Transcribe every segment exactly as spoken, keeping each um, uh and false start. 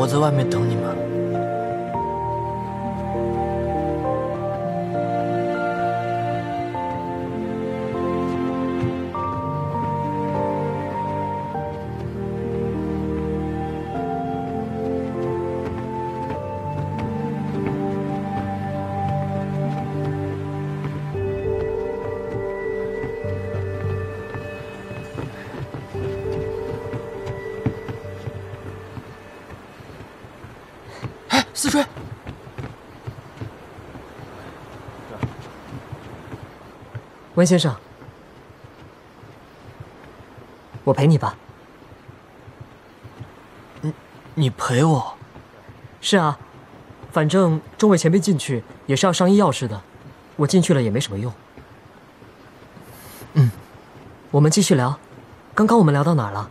我在外面等你们。思吹， 温先生，我陪你吧。 你你陪我？ 是啊，反正众位前辈进去也是要商议要事的，我进去了也没什么用。 嗯， 我们继续聊，刚刚我们聊到哪儿了？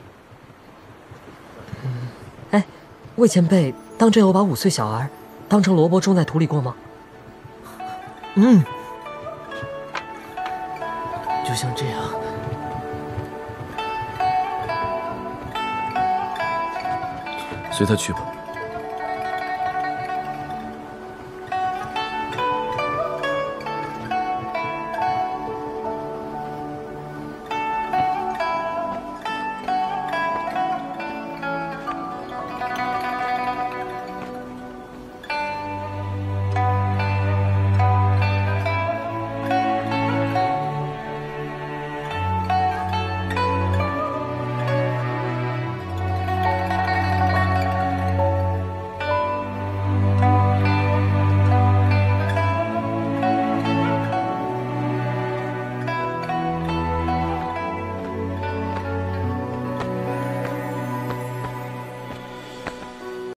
嗯，哎，魏前辈。 当真有把五岁小儿当成萝卜种在土里过吗？ 嗯，就像这样。 随他去吧。